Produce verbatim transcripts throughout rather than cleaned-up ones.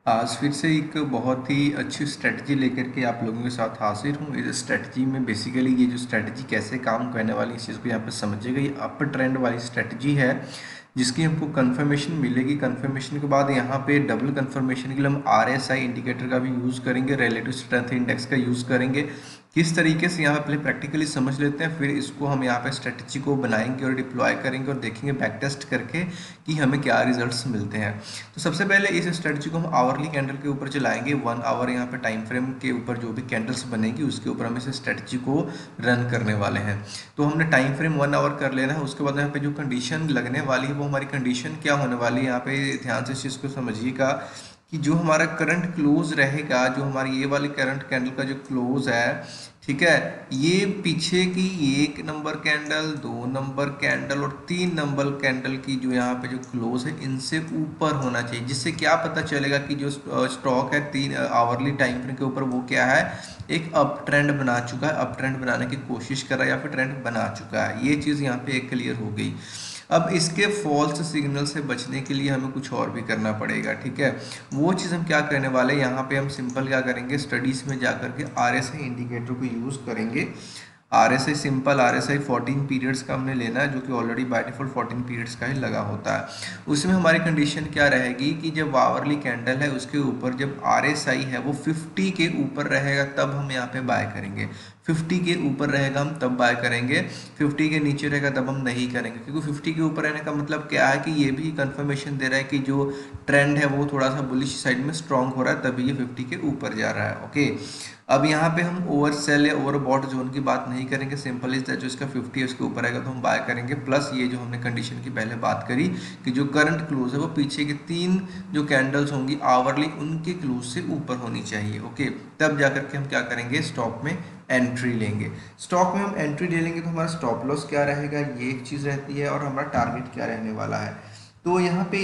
आज फिर से एक बहुत ही अच्छी स्ट्रेटजी लेकर के आप लोगों के साथ हाजिर हूँ। इस स्ट्रेटजी में बेसिकली ये जो स्ट्रेटजी कैसे काम करने वाली इस चीज़ को यहाँ पे समझिएगा। ये अपर ट्रेंड वाली स्ट्रेटजी है जिसकी हमको कंफर्मेशन मिलेगी। कंफर्मेशन के बाद यहाँ पे डबल कंफर्मेशन के लिए हम आर एस आई इंडिकेटर का भी यूज़ करेंगे, रिलेटिव स्ट्रेंथ इंडेक्स का यूज़ करेंगे। किस तरीके से यहाँ पहले प्रैक्टिकली समझ लेते हैं, फिर इसको हम यहाँ पे स्ट्रेटजी को बनाएंगे और डिप्लॉय करेंगे और देखेंगे बैक टेस्ट करके कि हमें क्या रिजल्ट्स मिलते हैं। तो सबसे पहले इस स्ट्रेटजी को हम आवरली कैंडल के ऊपर चलाएंगे। वन आवर यहाँ पे टाइम फ्रेम के ऊपर जो भी कैंडल्स बनेगी उसके ऊपर हम इस स्ट्रेटजी को रन करने वाले हैं। तो हमने टाइम फ्रेम वन आवर कर लेना है। उसके बाद यहाँ पे जो कंडीशन लगने वाली है वो हमारी कंडीशन क्या होने वाली है, यहाँ पे ध्यान से इस चीज़ को समझिएगा कि जो हमारा करंट क्लोज रहेगा, जो हमारी ये वाली करंट कैंडल का जो क्लोज है, ठीक है, ये पीछे की एक नंबर कैंडल, दो नंबर कैंडल और तीन नंबर कैंडल की जो यहाँ पे जो क्लोज है इनसे ऊपर होना चाहिए। जिससे क्या पता चलेगा कि जो स्टॉक है तीन आवरली टाइम फ्रेम के ऊपर वो क्या है, एक अप ट्रेंड बना चुका है, अप ट्रेंड बनाने की कोशिश कर रहा है या फिर ट्रेंड बना चुका है। ये चीज़ यहाँ पे एक क्लियर हो गई। अब इसके फॉल्स सिग्नल से बचने के लिए हमें कुछ और भी करना पड़ेगा, ठीक है। वो चीज़ हम क्या करने वाले हैं, यहाँ पे हम सिंपल क्या करेंगे, स्टडीज़ में जा करके आर एस आई इंडिकेटर को यूज़ करेंगे। R S I simple R S I fourteen periods का हमने लेना है, जो कि already by default fourteen periods का ही लगा होता है। उसमें हमारी कंडीशन क्या रहेगी कि जब आवरली कैंडल है उसके ऊपर जब आर एस आई है वो फिफ्टी के ऊपर रहेगा तब हम यहाँ पे बाय करेंगे। फिफ्टी के ऊपर रहेगा हम तब बाय करेंगे, फिफ्टी के नीचे रहेगा तब हम नहीं करेंगे। क्योंकि फिफ्टी के ऊपर रहने का मतलब क्या है कि ये भी कंफर्मेशन दे रहा है कि जो ट्रेंड है वो थोड़ा सा बुलिश साइड में स्ट्रांग हो रहा है, तभी ये फिफ्टी के ऊपर जा रहा है। ओके, अब यहाँ पे हम ओवर सेल या ओवर बॉट जोन की बात नहीं करेंगे। सिंपल इज दैट जो इसका फिफ्टी है उसके ऊपर आएगा तो हम बाय करेंगे। प्लस ये जो हमने कंडीशन की पहले बात करी कि जो करंट क्लोज है वो पीछे के तीन जो कैंडल्स होंगी आवरली उनके क्लोज से ऊपर होनी चाहिए। ओके, तब जाकर के हम क्या करेंगे, स्टॉक में एंट्री लेंगे। स्टॉक में हम एंट्री ले लेंगे तो हमारा स्टॉप लॉस क्या रहेगा, ये एक चीज़ रहती है, और हमारा टारगेट क्या रहने वाला है। तो यहाँ पे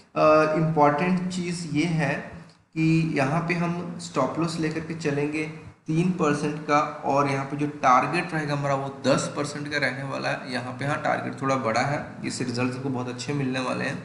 इम्पॉर्टेंट चीज़ ये है कि यहाँ पे हम स्टॉप लॉस लेकर के चलेंगे तीन परसेंट का, और यहाँ पे जो टारगेट रहेगा हमारा वो दस परसेंट का रहने वाला है। यहाँ पे हाँ टारगेट थोड़ा बड़ा है, इससे रिजल्ट को बहुत अच्छे मिलने वाले हैं।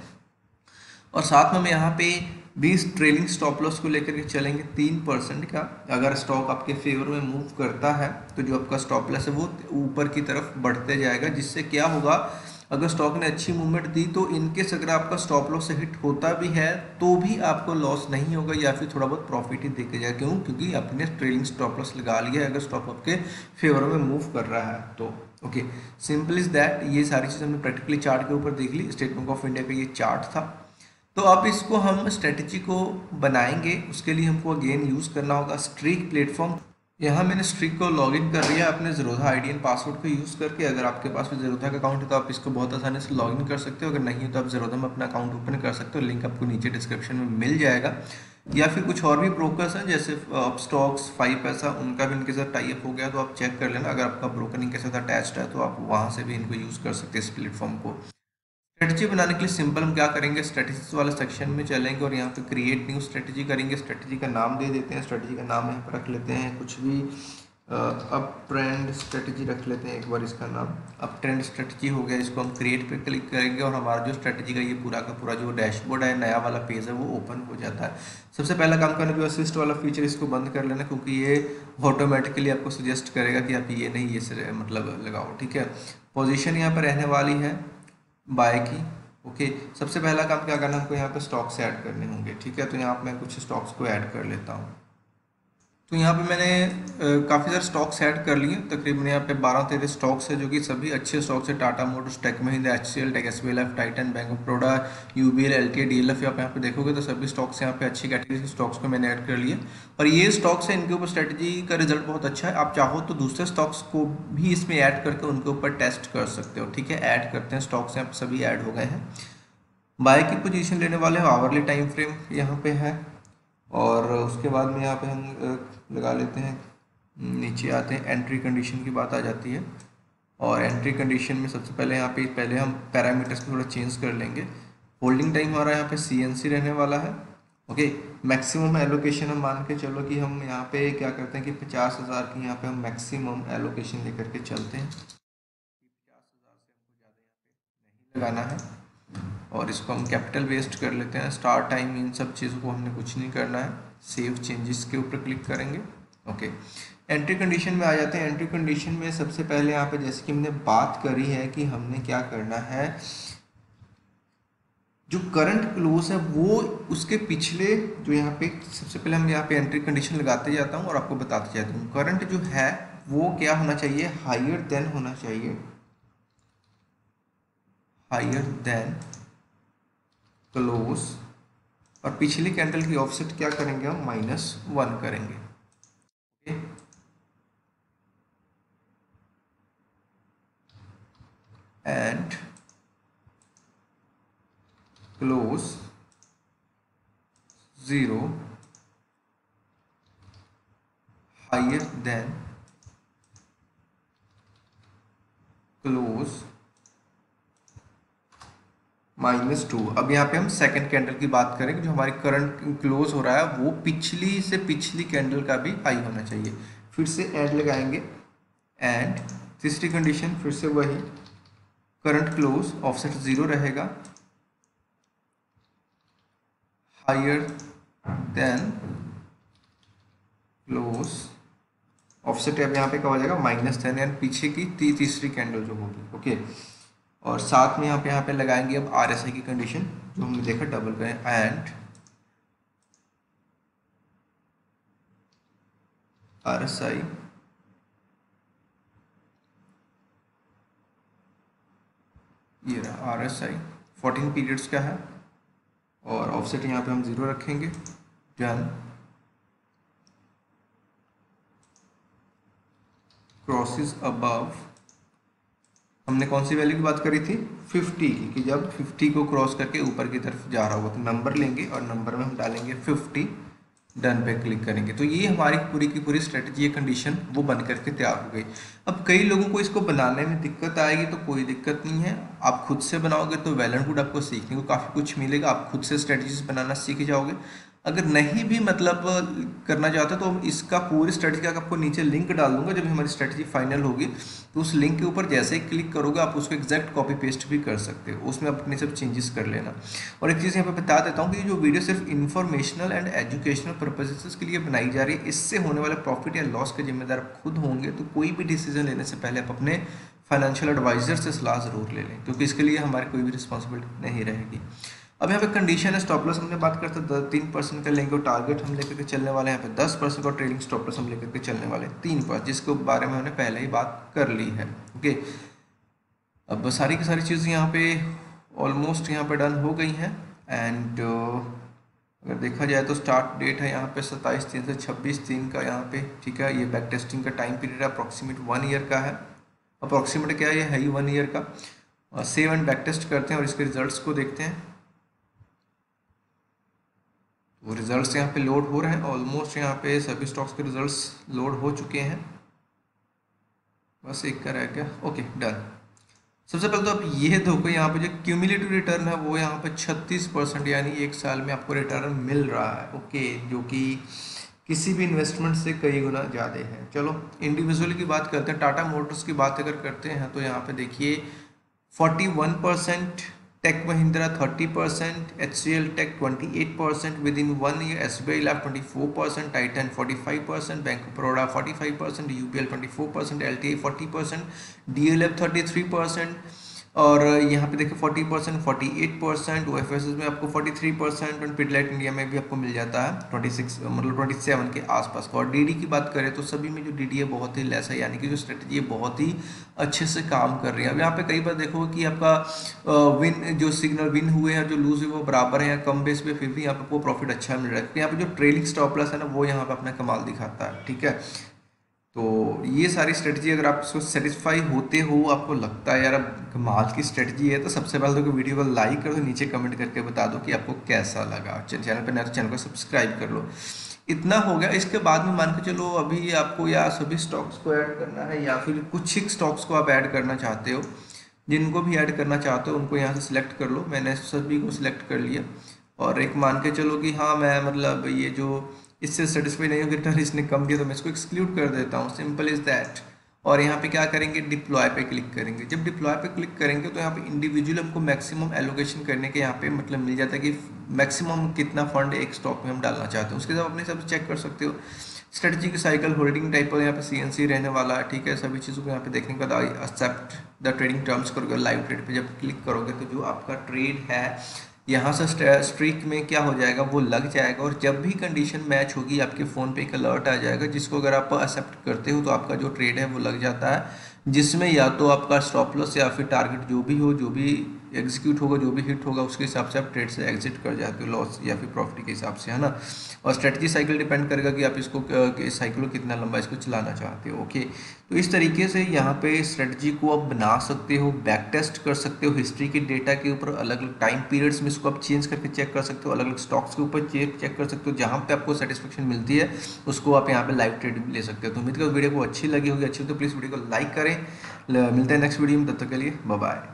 और साथ में हम यहाँ पे भी ट्रेलिंग स्टॉप लॉस को लेकर के चलेंगे तीन परसेंट का। अगर स्टॉक आपके फेवर में मूव करता है तो जो आपका स्टॉप लॉस है वो ऊपर की तरफ बढ़ते जाएगा। जिससे क्या होगा, अगर स्टॉक ने अच्छी मूवमेंट दी तो इनकेस अगर आपका स्टॉप लॉस से हिट होता भी है तो भी आपको लॉस नहीं होगा या फिर थोड़ा बहुत प्रॉफिट ही देके जाएगा। क्यों? क्योंकि आपने ट्रेलिंग स्टॉप लॉस लगा लिया है अगर स्टॉक आपके फेवर में मूव कर रहा है तो। Okay, simple is that. ये सारी चीज़ हमने प्रैक्टिकली चार्ट के ऊपर देख ली। स्टेट बैंक ऑफ इंडिया का ये चार्ट था। तो अब इसको हम स्ट्रेटजी को बनाएंगे, उसके लिए हमको अगेन यूज़ करना होगा स्ट्रीक प्लेटफॉर्म। यहाँ मैंने स्ट्रीक को लॉगिन कर लिया अपने ज़ेरोधा आईडी एंड पासवर्ड को यूज़ करके। अगर आपके पास भी ज़ेरोधा का अकाउंट है तो आप इसको बहुत आसानी से लॉगिन कर सकते हो। अगर नहीं है तो आप ज़ेरोधा में अपना अकाउंट ओपन कर सकते हो, लिंक आपको नीचे डिस्क्रिप्शन में मिल जाएगा। या फिर कुछ और भी ब्रोकर्स हैं जैसे स्टॉक्स, फाइव पैसा, उनका भी इनके साथ टाई अप हो गया तो आप चेक कर लेना। अगर आपका ब्रोकर इनके साथ अटैच्ड है तो आप वहाँ से भी इनको यूज़ कर सकते हैं इस प्लेटफॉर्म को। स्ट्रेटजी बनाने के लिए सिंपल हम क्या करेंगे, स्ट्रेटजीज वाले सेक्शन में चलेंगे और यहाँ पे क्रिएट न्यू स्ट्रेटजी करेंगे। स्ट्रेटजी का नाम दे देते हैं, स्ट्रेटजी का नाम यहाँ पर रख लेते हैं कुछ भी, अप ट्रेंड स्ट्रेटजी रख लेते हैं एक बार इसका नाम। अप ट्रेंड स्ट्रेटजी हो गया, इसको हम क्रिएट पे क्लिक करेंगे और हमारा जो स्ट्रेटजी का ये पूरा का पूरा जो डैशबोर्ड है, नया वाला पेज है, वो ओपन हो जाता है। सबसे पहला काम करना भी असिस्ट वाला फीचर इसको बंद कर लेना, क्योंकि ये ऑटोमेटिकली आपको सजेस्ट करेगा कि आप ये नहीं ये से मतलब लगाओ, ठीक है। पोजिशन यहाँ पर रहने वाली है बाय की। ओके, सबसे पहला काम क्या करना है, हमको यहाँ पे स्टॉक्स ऐड करने होंगे, ठीक है। तो यहाँ पे मैं कुछ स्टॉक्स को ऐड कर लेता हूँ। तो यहाँ पे मैंने काफ़ी सारे स्टॉक्स ऐड कर लिए, तकरीबन यहाँ पे बारह तेरह स्टॉक्स है जो कि सभी अच्छे स्टॉक्स है। Tata Motors, Tech Mahindra, H C L, Tech S B L F, Titan, Bank of Baroda, U B L, L T, D L F. आप यहाँ पे देखोगे तो सभी स्टॉक्स यहाँ पे अच्छी कैटेगरी के स्टॉक्स को मैंने ऐड कर लिए। और ये स्टॉक्स है, इनके ऊपर स्ट्रेटजी का रिजल्ट बहुत अच्छा है। आप चाहो तो दूसरे स्टॉक्स को भी इसमें ऐड करके उनके ऊपर टेस्ट कर सकते हो, ठीक है। ऐड करते हैं स्टॉक्स, यहाँ पे सभी ऐड हो गए हैं। बाय की पोजीशन लेने वाले हैं, आवरली टाइम फ्रेम यहाँ पे है। और उसके बाद में यहाँ पे हम लगा लेते हैं, नीचे आते हैं, एंट्री कंडीशन की बात आ जाती है। और एंट्री कंडीशन में सबसे पहले यहाँ पे पहले हम पैरामीटर्स को थोड़ा चेंज कर लेंगे। होल्डिंग टाइम हमारा यहाँ पे सी एन सी रहने वाला है। ओके, मैक्सिमम एलोकेशन हम मान के चलो कि हम यहाँ पे क्या करते हैं कि पचास हज़ार की यहाँ पे हम मैक्सिमम एलोकेशन लेकर के चलते हैं। पचास हज़ार से हमको ज़्यादा यहाँ पे नहीं लगाना है। और इसको हम कैपिटल वेस्ट कर लेते हैं। स्टार्ट टाइम, इन सब चीज़ों को हमने कुछ नहीं करना है। सेव चेंजेस के ऊपर क्लिक करेंगे। ओके, एंट्री कंडीशन में आ जाते हैं। एंट्री कंडीशन में सबसे पहले यहाँ पे जैसे कि हमने बात करी है कि हमने क्या करना है, जो करंट क्लोज है वो उसके पिछले जो यहाँ पे, सबसे पहले हम यहाँ पे एंट्री कंडीशन लगाते जाता हूँ और आपको बताते जाता हूँ। करंट जो है वो क्या होना चाहिए, हायर देन होना चाहिए, हायर देन क्लोज। और पिछली कैंडल की ऑफसेट क्या करेंगे हम, माइनस वन करेंगे। Okay, and close zero higher than close minus two. अब यहाँ पे हम सेकंड कैंडल की बात करें कि जो हमारी करंट क्लोज हो रहा है वो पिछली से पिछली कैंडल का भी हाई होना चाहिए। फिर से एंड लगाएंगे, एंड तीसरी कंडीशन फिर से वही, करंट क्लोज ऑफसेट जीरो रहेगा, हायर देन क्लोज ऑफसेट अब यहाँ पे क्या हो जाएगा, माइनस टेन, यानी पीछे की ती, तीसरी कैंडल जो होगी। ओके, और साथ में यहाँ पे यहाँ पे लगाएंगे अब आर एस आई की कंडीशन, जो हमने देखा डबल करें, एंड आर एस आई ये रहा R S I fourteen periods का है, और ऑफसेट यहाँ पे हम जीरो रखेंगे। डन, क्रॉसेस अबव, हमने कौन सी वैल्यू की बात करी थी, फिफ्टी की, कि जब फिफ्टी को क्रॉस करके ऊपर की तरफ जा रहा होगा तो नंबर लेंगे और नंबर में हम डालेंगे फिफ्टी। डन पे क्लिक करेंगे। तो ये हमारी पूरी की पूरी स्ट्रेटजी, कंडीशन वो बन करके तैयार हो गई। अब कई लोगों को इसको बनाने में दिक्कत आएगी, तो कोई दिक्कत नहीं है, आप खुद से बनाओगे तो वेल एंड गुड, आपको सीखने को काफ़ी कुछ मिलेगा, आप खुद से स्ट्रेटजीज बनाना सीख जाओगे। अगर नहीं भी मतलब करना चाहते तो इसका पूरी स्ट्रेटजी का आपको नीचे लिंक डाल दूंगा, जब हमारी स्ट्रेटजी फाइनल होगी तो उस लिंक के ऊपर जैसे ही क्लिक करोगे आप उसको एग्जैक्ट कॉपी पेस्ट भी कर सकते हो, उसमें अपने सब चेंजेस कर लेना। और एक चीज़ यहाँ पे बता देता हूँ कि जो वीडियो सिर्फ इन्फॉर्मेशनल एंड एजुकेशनल पर्पजेस के लिए बनाई जा रही है, इससे होने वाले प्रॉफिट या लॉस के जिम्मेदार आप खुद होंगे। तो कोई भी डिसीजन लेने से पहले आप अपने फाइनेंशियल एडवाइजर से सलाह ज़रूर ले लें, क्योंकि इसके लिए हमारी कोई भी रिस्पॉन्सिबिलिटी नहीं रहेगी। अब यहाँ पे कंडीशन है, स्टॉप लॉस हमने बात करते हैं तीन परसेंट का लेंगे, और टारगेट हम लेकर के चलने वाले हैं यहाँ पे दस परसेंट, और ट्रेडिंग स्टॉप लॉस हम लेकर के चलने वाले हैं तीन परसेंट, जिसके बारे में हमने पहले ही बात कर ली है। ओके, अब सारी की सारी चीज़ें यहाँ पे ऑलमोस्ट यहाँ पे डन हो गई हैं। एंड अगर देखा जाए तो स्टार्ट डेट है यहाँ पे सत्ताईस तीन से छब्बीस तीन का यहाँ पे, ठीक है। ये बैक टेस्टिंग का time period approximate one year का है, अप्रॉक्सीमेट क्या है, ये है ही वन ईयर का। सेव एंड बैक टेस्ट करते हैं और इसके रिजल्ट्स को देखते हैं। वो रिजल्ट्स यहाँ पे लोड हो रहे हैं, ऑलमोस्ट यहाँ पे सभी स्टॉक्स के रिजल्ट्स लोड हो चुके हैं, बस एक का रह गया। Okay done. सबसे पहले तो आप ये देखो यहाँ पे जो क्यूमुलेटिव रिटर्न है वो यहाँ पे छत्तीस परसेंट, यानी एक साल में आपको रिटर्न मिल रहा है। ओके, जो कि किसी भी इन्वेस्टमेंट से कई गुना ज़्यादा है। चलो इंडिविजुअल की बात करते हैं। टाटा मोटर्स की बात अगर करते हैं तो यहाँ पे देखिए forty one percent, Tech Mahindra thirty percent, H C L Tech twenty eight percent within one year, S B I Life twenty four percent, Titan forty five percent, Bank of Baroda forty five percent, U P L twenty four percent, L T I forty percent, D L F thirty three percent, और यहाँ पे देखिए forty percent, forty eight percent, O F S S में आपको forty three percent, और Pidilite India में भी आपको मिल जाता है ट्वेंटी सिक्स मतलब ट्वेंटी सेवन के आसपास का। और डी डी की बात करें तो सभी में जो डी डी है बहुत ही लेस है, यानी कि जो स्ट्रेटजी है बहुत ही अच्छे से काम कर रही है। अब यहाँ पे कई बार देखो कि आपका विन जो सिग्नल विन हुए हैं जो लूज हुए वो बराबर है या कम बेस पे, फिर भी यहाँ पे आपको प्रॉफिट अच्छा मिल रहा है। यहाँ पे जो ट्रेलिंग स्टॉप लॉस है ना वो यहाँ पे अपना कमाल दिखाता है, ठीक है। तो ये सारी स्ट्रेटजी अगर आप इसको सेटिस्फाई होते हो, आपको लगता है यार अब कमाल की स्ट्रेटजी है, तो सबसे पहले तो वीडियो को लाइक कर दो, नीचे कमेंट करके बता दो कि आपको कैसा लगा। चैनल पर नया तो चैनल को सब्सक्राइब कर लो। इतना हो गया। इसके बाद में मान के चलो अभी आपको या सभी स्टॉक्स को ऐड करना है या फिर कुछ ही स्टॉक्स को आप ऐड करना चाहते हो, जिनको भी ऐड करना चाहते हो उनको यहाँ से सिलेक्ट कर लो। मैंने सभी को सिलेक्ट कर लिया, और एक मान के चलो कि हाँ मैं मतलब ये जो इससे सेटिस्फाई नहीं हो, रिटर्न इसने कम दिया तो मैं इसको एक्सक्लूड कर देता हूँ, सिंपल इज दैट। और यहाँ पे क्या करेंगे, डिप्लॉय पे क्लिक करेंगे। जब डिप्लॉय पे क्लिक करेंगे तो यहाँ पे इंडिविजुअल हमको मैक्सिमम एलोकेशन करने के यहाँ पे मतलब मिल जाता है कि मैक्सिमम कितना फंड एक स्टॉक में हम डालना चाहते हैं। उसके बाद अपने हिसाब से चेक कर सकते हो। स्ट्रेटजिक साइकिल, होल्डिंग टाइप पर यहाँ पे सीएनसी रहने वाला है, ठीक है। सभी चीज़ों को यहाँ पे देखने के बाद I accept the trading terms करोगे, लाइव ट्रेड पे जब क्लिक करोगे तो जो आपका ट्रेड है यहाँ से स्ट्रीक में क्या हो जाएगा, वो लग जाएगा। और जब भी कंडीशन मैच होगी आपके फ़ोन पे एक अलर्ट आ जाएगा, जिसको अगर आप एक्सेप्ट करते हो तो आपका जो ट्रेड है वो लग जाता है, जिसमें या तो आपका स्टॉप लॉस या फिर टारगेट जो भी हो, जो भी एग्जीक्यूट होगा, जो भी हिट होगा, उसके हिसाब से आप ट्रेड से एग्जिट कर जाते हो लॉस या फिर प्रॉफिट के हिसाब से, है ना। और स्ट्रेटजी साइकिल डिपेंड करेगा कि आप इसको साइकिल को कितना लंबा इसको चलाना चाहते हो। ओके, तो इस तरीके से यहाँ पे स्ट्रेटजी को आप बना सकते हो, बैक टेस्ट कर सकते हो हिस्ट्री के डेटा के ऊपर, अलग अलग टाइम पीरियड्स में इसको आप चेंज करके चेक कर सकते हो, अलग अलग स्टॉक्स के ऊपर चेक चेक कर सकते हो। जहाँ पे आपको सेटिस्फेक्शन मिलती है उसको आप यहाँ पे लाइव ट्रेड ले सकते हो। तो उम्मीद करो वीडियो को अच्छी लगी होगी। अच्छी हो तो प्लीज़ वीडियो को लाइक करें। मिलते हैं नेक्स्ट वीडियो में, तब तक के लिए बाय बाय।